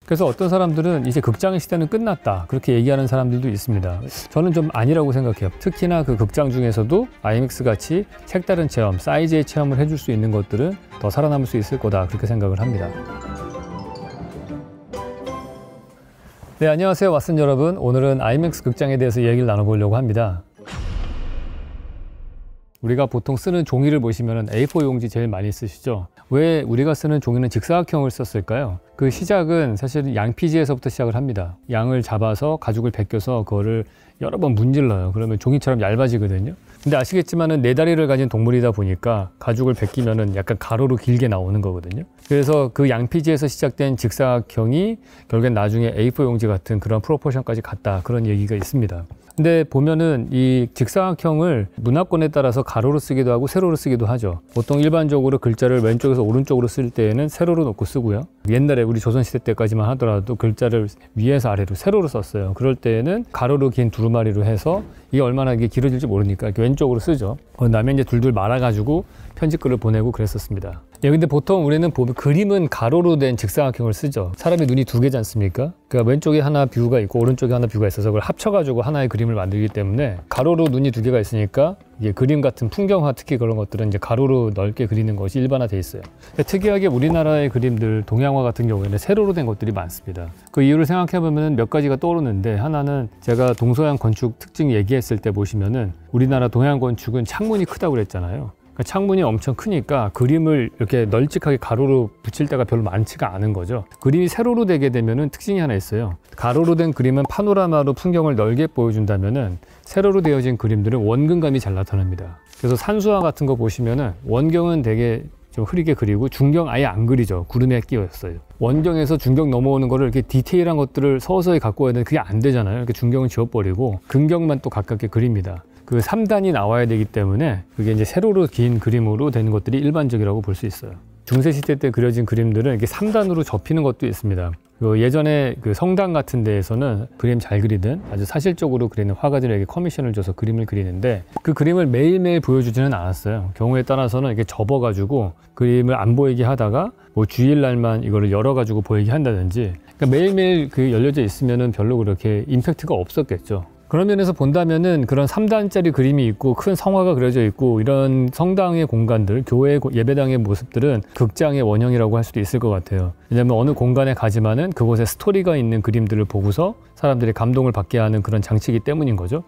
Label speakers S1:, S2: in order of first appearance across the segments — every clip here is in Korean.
S1: 그래서 어떤 사람들은 이제 극장의 시대는 끝났다 그렇게 얘기하는 사람들도 있습니다. 저는 좀 아니라고 생각해요. 특히나 그 극장 중에서도 아이맥스 같이 색다른 체험, 사이즈의 체험을 해줄 수 있는 것들은 더 살아남을 수 있을 거다 그렇게 생각을 합니다. 네, 안녕하세요 왓슨 여러분. 오늘은 아이맥스 극장에 대해서 얘기를 나눠보려고 합니다. 우리가 보통 쓰는 종이를 보시면 A4 용지 제일 많이 쓰시죠. 왜 우리가 쓰는 종이는 직사각형을 썼을까요? 그 시작은 사실 양피지에서부터 시작을 합니다. 양을 잡아서 가죽을 벗겨서 그거를 여러 번 문질러요. 그러면 종이처럼 얇아지거든요. 근데 아시겠지만은 4다리를 가진 동물이다 보니까 가죽을 벗기면은 약간 가로로 길게 나오는 거거든요. 그래서 그 양피지에서 시작된 직사각형이 결국엔 나중에 A4 용지 같은 그런 프로포션까지 갔다 그런 얘기가 있습니다. 근데 보면은 이 직사각형을 문화권에 따라서 가로로 쓰기도 하고 세로로 쓰기도 하죠. 보통 일반적으로 글자를 왼쪽에서 오른쪽으로 쓸 때에는 세로로 놓고 쓰고요. 옛날에 우리 조선시대 때까지만 하더라도 글자를 위에서 아래로 세로로 썼어요. 그럴 때에는 가로로 긴 두루마리로 해서 이게 얼마나 이게 길어질지 모르니까 이렇게 왼쪽으로 쓰죠. 그다음에 이제 둘둘 말아가지고 편집글을 보내고 그랬었습니다. 예, 근데 보통 우리는 보면 그림은 가로로 된 직사각형을 쓰죠. 사람의 눈이 두 개지 않습니까? 그러니까 왼쪽에 하나 뷰가 있고 오른쪽에 하나 뷰가 있어서 그걸 합쳐가지고 하나의 그림을 만들기 때문에 가로로 눈이 두 개가 있으니까 이게 그림 같은 풍경화 특히 그런 것들은 이제 가로로 넓게 그리는 것이 일반화돼 있어요. 특이하게 우리나라의 그림들, 동양화 같은 경우에는 세로로 된 것들이 많습니다. 그 이유를 생각해 보면 몇 가지가 떠오르는데 하나는 제가 동서양 건축 특징 얘기했을 때 보시면은 우리나라 동양 건축은 창문이 크다고 그랬잖아요. 창문이 엄청 크니까 그림을 이렇게 널찍하게 가로로 붙일 때가 별로 많지가 않은 거죠. 그림이 세로로 되게 되면은 특징이 하나 있어요. 가로로 된 그림은 파노라마로 풍경을 넓게 보여준다면은 세로로 되어진 그림들은 원근감이 잘 나타납니다. 그래서 산수화 같은 거 보시면은 원경은 되게 좀 흐리게 그리고 중경 아예 안 그리죠. 구름에 끼었어요. 원경에서 중경 넘어오는 거를 이렇게 디테일한 것들을 서서히 갖고 와야 되는데 그게 안 되잖아요. 이렇게 중경은 지워버리고 근경만 또 가깝게 그립니다. 그 3단이 나와야 되기 때문에 그게 이제 세로로 긴 그림으로 되는 것들이 일반적이라고 볼 수 있어요. 중세시대 때 그려진 그림들은 이렇게 3단으로 접히는 것도 있습니다. 예전에 그 성당 같은 데에서는 그림 잘 그리든 아주 사실적으로 그리는 화가들에게 커미션을 줘서 그림을 그리는데 그 그림을 매일매일 보여주지는 않았어요. 경우에 따라서는 이렇게 접어가지고 그림을 안 보이게 하다가 뭐 주일날만 이거를 열어가지고 보이게 한다든지 그러니까 매일매일 그 열려져 있으면은 별로 그렇게 임팩트가 없었겠죠. 그런 면에서 본다면은 그런 3단짜리 그림이 있고 큰 성화가 그려져 있고 이런 성당의 공간들, 교회 예배당의 모습들은 극장의 원형이라고 할 수도 있을 것 같아요. 왜냐하면 어느 공간에 가지만은 그곳에 스토리가 있는 그림들을 보고서 사람들이 감동을 받게 하는 그런 장치이기 때문인 거죠.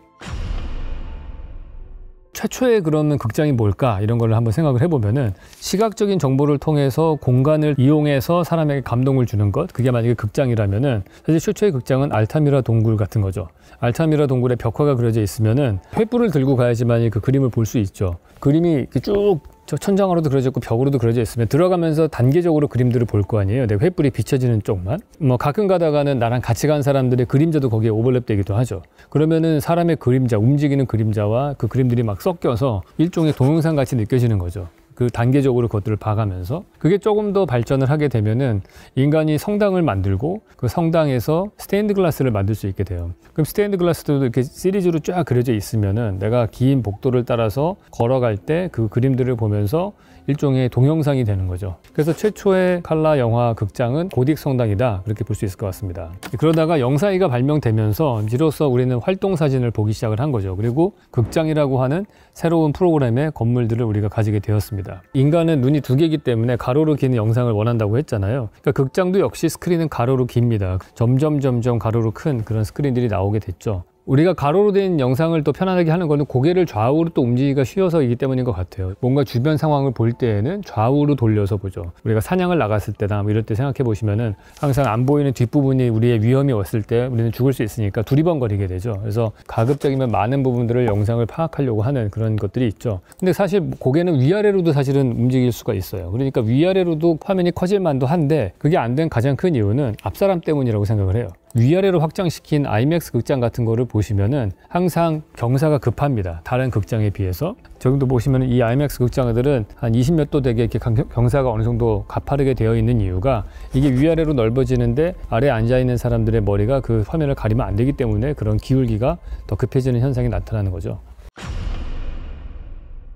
S1: 최초의 그러면 극장이 뭘까 이런 걸 한번 생각을 해보면은 시각적인 정보를 통해서 공간을 이용해서 사람에게 감동을 주는 것, 그게 만약에 극장이라면은 사실 최초의 극장은 알타미라 동굴 같은 거죠. 알타미라 동굴에 벽화가 그려져 있으면은 횃불을 들고 가야지만 그 그림을 볼 수 있죠. 그림이 이렇게 쭉 저 천장으로도 그려져 있고 벽으로도 그려져 있으면 들어가면서 단계적으로 그림들을 볼 거 아니에요. 내 횃불이 비춰지는 쪽만. 뭐 가끔 가다가는 나랑 같이 간 사람들의 그림자도 거기에 오버랩되기도 하죠. 그러면은 사람의 그림자, 움직이는 그림자와 그 그림들이 막 섞여서 일종의 동영상 같이 느껴지는 거죠. 그 단계적으로 그것들을 봐가면서 그게 조금 더 발전을 하게 되면은 인간이 성당을 만들고 그 성당에서 스테인드 글라스를 만들 수 있게 돼요. 그럼 스테인드 글라스도 이렇게 시리즈로 쫙 그려져 있으면은 내가 긴 복도를 따라서 걸어갈 때 그 그림들을 보면서 일종의 동영상이 되는 거죠. 그래서 최초의 칼라 영화 극장은 고딕 성당이다 그렇게 볼 수 있을 것 같습니다. 그러다가 영상이가 발명되면서 이로써 우리는 활동 사진을 보기 시작을 한 거죠. 그리고 극장이라고 하는 새로운 프로그램의 건물들을 우리가 가지게 되었습니다. 인간은 눈이 두 개이기 때문에 가로로 긴 영상을 원한다고 했잖아요. 그러니까 극장도 역시 스크린은 가로로 깁니다. 점점 가로로 큰 그런 스크린들이 나오게 됐죠. 우리가 가로로 된 영상을 또 편안하게 하는 거는 고개를 좌우로 또 움직이기가 쉬워서이기 때문인 것 같아요. 뭔가 주변 상황을 볼 때에는 좌우로 돌려서 보죠. 우리가 사냥을 나갔을 때나 뭐 이럴 때 생각해 보시면은 항상 안 보이는 뒷부분이 우리의 위험이 왔을 때 우리는 죽을 수 있으니까 두리번거리게 되죠. 그래서 가급적이면 많은 부분들을 영상을 파악하려고 하는 그런 것들이 있죠. 근데 사실 고개는 위아래로도 사실은 움직일 수가 있어요. 그러니까 위아래로도 화면이 커질 만도 한데 그게 안 된 가장 큰 이유는 앞사람 때문이라고 생각을 해요. 위아래로 확장시킨 아이맥스 극장 같은 거를 보시면은 항상 경사가 급합니다. 다른 극장에 비해서. 저기도 보시면 이 아이맥스 극장들은 한 20몇 도 되게 이렇게 경사가 어느 정도 가파르게 되어 있는 이유가 이게 위아래로 넓어지는데 아래에 앉아 있는 사람들의 머리가 그 화면을 가리면 안 되기 때문에 그런 기울기가 더 급해지는 현상이 나타나는 거죠.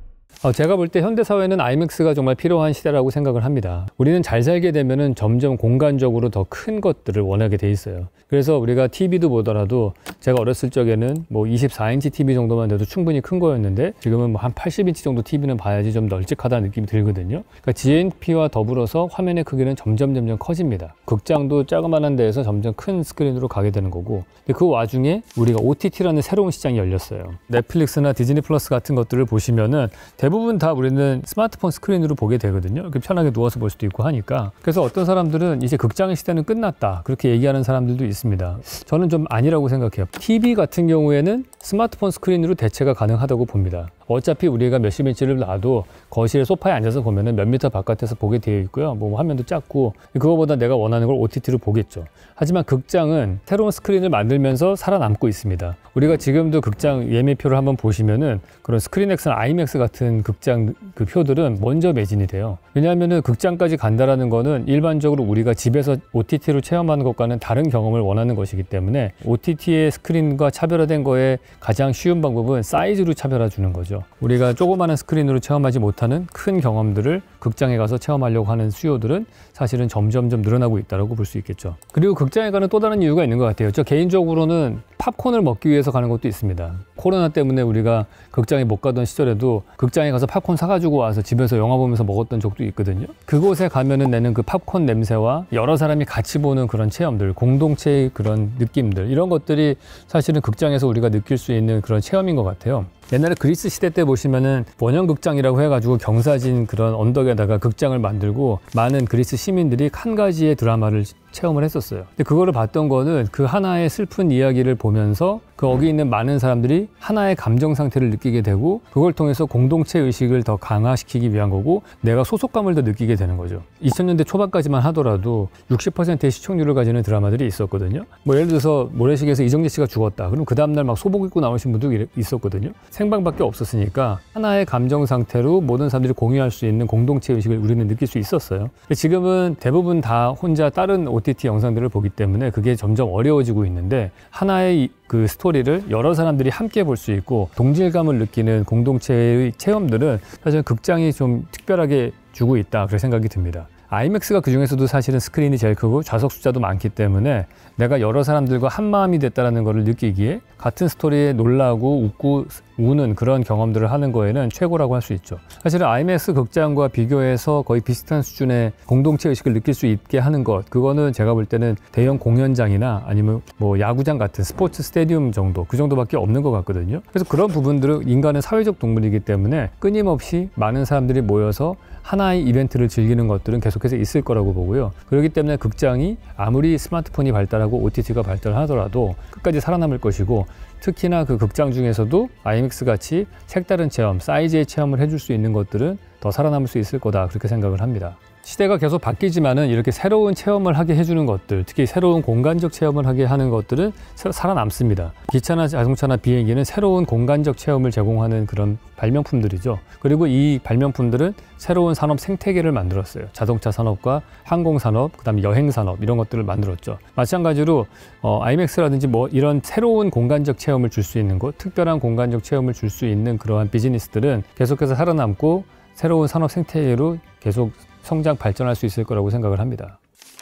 S1: 제가 볼 때 현대사회는 아이맥스가 정말 필요한 시대라고 생각을 합니다. 우리는 잘 살게 되면은 점점 공간적으로 더 큰 것들을 원하게 돼 있어요. 그래서 우리가 TV도 보더라도 제가 어렸을 적에는 뭐 24인치 TV 정도만 돼도 충분히 큰 거였는데 지금은 뭐 한 80인치 정도 TV는 봐야지 좀 널찍하다는 느낌이 들거든요. 그러니까 GNP와 더불어서 화면의 크기는 점점 커집니다. 극장도 자그마한 데에서 점점 큰 스크린으로 가게 되는 거고, 근데 그 와중에 우리가 OTT라는 새로운 시장이 열렸어요. 넷플릭스나 디즈니 플러스 같은 것들을 보시면은 대부분 다 우리는 스마트폰 스크린으로 보게 되거든요. 이렇게 편하게 누워서 볼 수도 있고 하니까. 그래서 어떤 사람들은 이제 극장의 시대는 끝났다, 그렇게 얘기하는 사람들도 있습니다. 저는 좀 아니라고 생각해요. TV 같은 경우에는 스마트폰 스크린으로 대체가 가능하다고 봅니다. 어차피 우리가 몇십 인치를 놔도 거실에 소파에 앉아서 보면은 몇 미터 바깥에서 보게 되어 있고요. 뭐 화면도 작고, 그거보다 내가 원하는 걸 OTT로 보겠죠. 하지만 극장은 새로운 스크린을 만들면서 살아남고 있습니다. 우리가 지금도 극장 예매표를 한번 보시면은 그런 스크린X나 아이맥스 같은 극장 그 표들은 먼저 매진이 돼요. 왜냐하면은 극장까지 간다라는 거는 일반적으로 우리가 집에서 OTT로 체험하는 것과는 다른 경험을 원하는 것이기 때문에 OTT의 스크린과 차별화된 거에 가장 쉬운 방법은 사이즈로 차별화 주는 거죠. 우리가 조그마한 스크린으로 체험하지 못하는 큰 경험들을 극장에 가서 체험하려고 하는 수요들은 사실은 점점점 늘어나고 있다고 볼 수 있겠죠. 그리고 극장에 가는 또 다른 이유가 있는 것 같아요. 저 개인적으로는 팝콘을 먹기 위해서 가는 것도 있습니다. 코로나 때문에 우리가 극장에 못 가던 시절에도 극장에 가서 팝콘 사가지고 와서 집에서 영화 보면서 먹었던 적도 있거든요. 그곳에 가면은 내는 그 팝콘 냄새와 여러 사람이 같이 보는 그런 체험들, 공동체의 그런 느낌들, 이런 것들이 사실은 극장에서 우리가 느낄 수 있는 그런 체험인 것 같아요. 옛날에 그리스 시대 때 보시면은 원형극장이라고 해가지고 경사진 그런 언덕에다가 극장을 만들고 많은 그리스 시민들이 한 가지의 드라마를 체험을 했었어요. 근데 그거를 봤던 거는 그 하나의 슬픈 이야기를 보면서 거기 있는 많은 사람들이 하나의 감정 상태를 느끼게 되고, 그걸 통해서 공동체 의식을 더 강화시키기 위한 거고, 내가 소속감을 더 느끼게 되는 거죠. 2000년대 초반까지만 하더라도 60%의 시청률을 가지는 드라마들이 있었거든요. 뭐 예를 들어서 모래시계에서 이정재 씨가 죽었다, 그럼 그 다음날 막 소복 입고 나오신 분도 있었거든요. 생방밖에 없었으니까 하나의 감정 상태로 모든 사람들이 공유할 수 있는 공동체 의식을 우리는 느낄 수 있었어요. 근데 지금은 대부분 다 혼자 다른 OTT 영상들을 보기 때문에 그게 점점 어려워지고 있는데, 하나의 그 스토리를 여러 사람들이 함께 볼 수 있고 동질감을 느끼는 공동체의 체험들은 사실 극장이 좀 특별하게 주고 있다, 그렇게 생각이 듭니다. 아이맥스가 그 중에서도 사실은 스크린이 제일 크고 좌석 숫자도 많기 때문에 내가 여러 사람들과 한 마음이 됐다는 것을 느끼기에 같은 스토리에 놀라고 웃고 우는 그런 경험들을 하는 거에는 최고라고 할 수 있죠. 사실은 아이맥스 극장과 비교해서 거의 비슷한 수준의 공동체 의식을 느낄 수 있게 하는 것, 그거는 제가 볼 때는 대형 공연장이나 아니면 뭐 야구장 같은 스포츠 스테디움 정도, 그 정도밖에 없는 것 같거든요. 그래서 그런 부분들은, 인간은 사회적 동물이기 때문에 끊임없이 많은 사람들이 모여서 하나의 이벤트를 즐기는 것들은 계속해서 있을 거라고 보고요. 그렇기 때문에 극장이 아무리 스마트폰이 발달하고 OTT가 발달하더라도 끝까지 살아남을 것이고, 특히나 그 극장 중에서도 아이맥스 같이 색다른 체험, 사이즈의 체험을 해줄 수 있는 것들은 더 살아남을 수 있을 거다, 그렇게 생각을 합니다. 시대가 계속 바뀌지만은 이렇게 새로운 체험을 하게 해주는 것들, 특히 새로운 공간적 체험을 하게 하는 것들은 살아남습니다. 기차나 자동차나 비행기는 새로운 공간적 체험을 제공하는 그런 발명품들이죠. 그리고 이 발명품들은 새로운 산업 생태계를 만들었어요. 자동차 산업과 항공 산업, 그다음에 여행 산업, 이런 것들을 만들었죠. 마찬가지로 아이맥스라든지 뭐 이런 새로운 공간적 체험을 줄 수 있는 곳, 특별한 공간적 체험을 줄 수 있는 그러한 비즈니스들은 계속해서 살아남고 새로운 산업 생태계로 계속 성장 발전할 수 있을 거라고 생각을 합니다.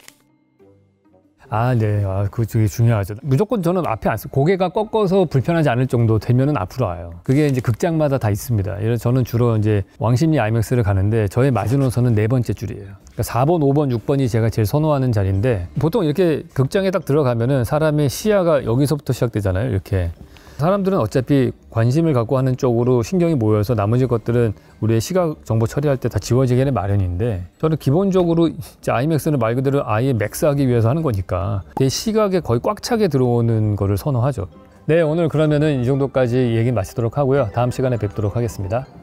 S1: 네. 그거 되게 중요하죠. 무조건 저는 앞에 안 쓰고 고개가 꺾어서 불편하지 않을 정도 되면은 앞으로 와요. 그게 이제 극장마다 다 있습니다. 예를 들어 저는 주로 이제 왕십리 아이맥스를 가는데 저의 마지노선은 4번째 줄이에요. 그러니까 4번, 5번, 6번이 제가 제일 선호하는 자리인데, 보통 이렇게 극장에 딱 들어가면은 사람의 시야가 여기서부터 시작되잖아요. 이렇게. 사람들은 어차피 관심을 갖고 하는 쪽으로 신경이 모여서 나머지 것들은 우리의 시각 정보 처리할 때 다 지워지기는 마련인데, 저는 기본적으로 아이맥스는 말 그대로 아예 맥스하기 위해서 하는 거니까 내 시각에 거의 꽉 차게 들어오는 거를 선호하죠. 네, 오늘 그러면은 이 정도까지 얘기 마치도록 하고요. 다음 시간에 뵙도록 하겠습니다.